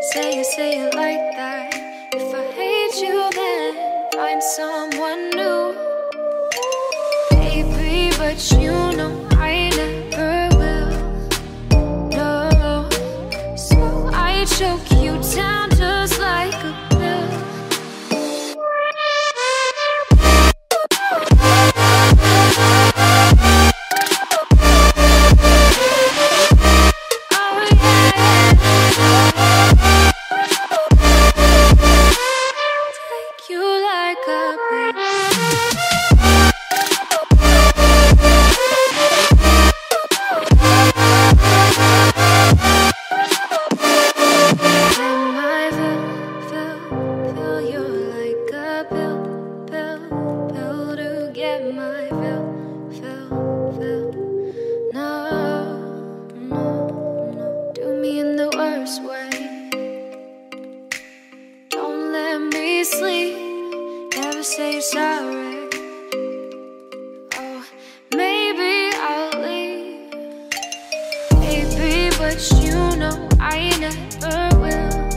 say it like that. If I hate you, then find someone new. Baby, but you know I never will. No, so I choke you down just like a pill.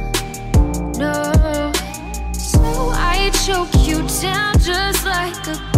Choke you down just like a